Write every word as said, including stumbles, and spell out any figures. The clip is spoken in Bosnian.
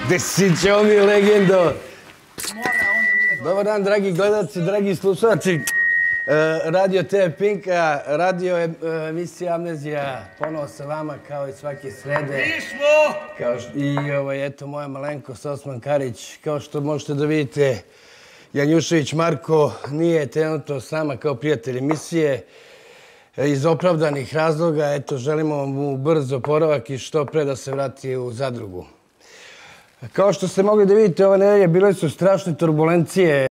Desićemo mi legendo. Dobar dan, dragi gledalci, dragi slušalci. Radio T V Pinka, radio emisija Amnezija, ponovo sa vama kao i svake srede. Mi smo! I eto moja malenkost Osman Karić. Kao što možete da vidite, Janjušević Marko nije trenutno s nama kao prijatelj emisije. Iz opravdanih razloga, eto, želimo mu brz oporavak i što pre da se vrati u zadrugu. Kao što ste mogli da vidite, ove nedelje bile su strašne turbulencije